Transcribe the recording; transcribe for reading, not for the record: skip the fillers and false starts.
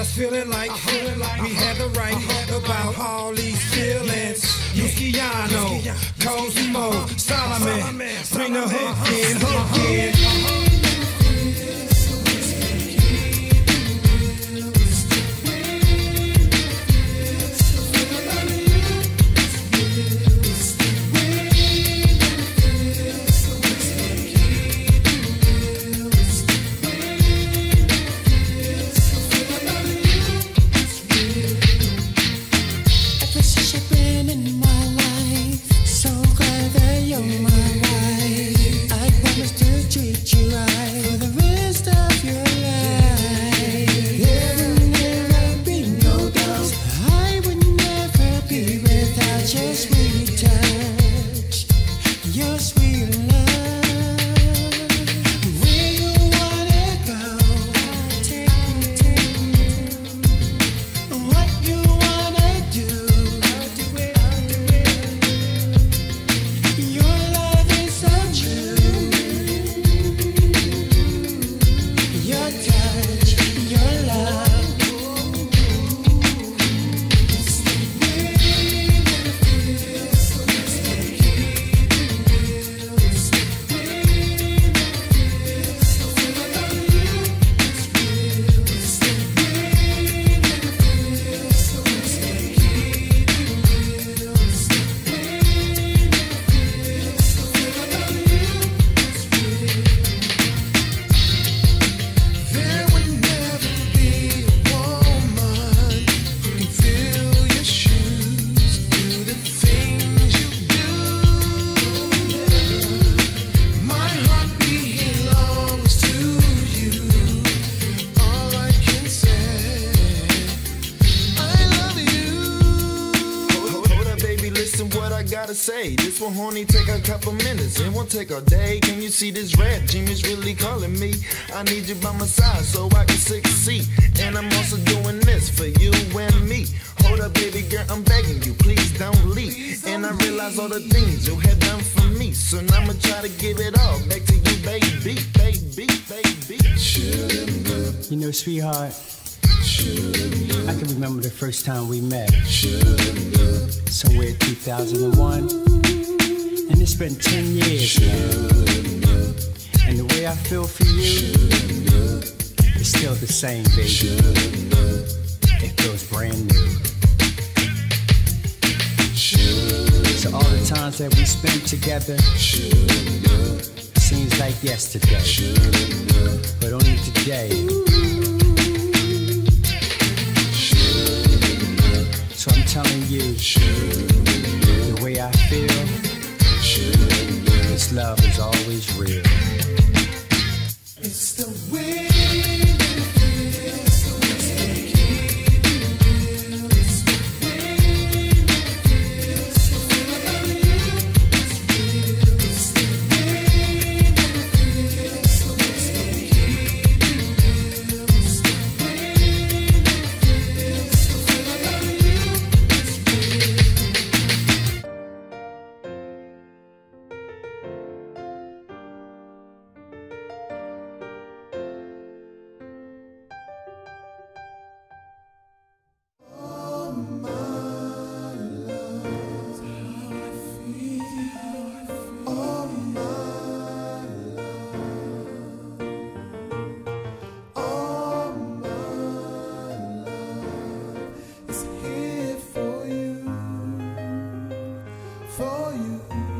us feeling like we had the right about all these feelings. Luciano, Cosimo, Solomon, bring the hook in, hook in. Say this will only take a couple minutes, it won't take a day. Can you see this rap? Jimmy's really calling me. I need you by my side so I can succeed. And I'm also doing this for you and me. Hold up, baby girl, I'm begging you, please don't leave. And I realize all the things you have done for me, so now I'ma try to give it all back to you, baby, baby, baby. You know, sweetheart, I can remember the first time we met, somewhere in 2001, and it's been 10 years now, and the way I feel for you is still the same, baby. It feels brand new. So all the times that we spent together seems like yesterday, but only today. So I'm telling you, the way I feel, this love is always real. It's the way. For you.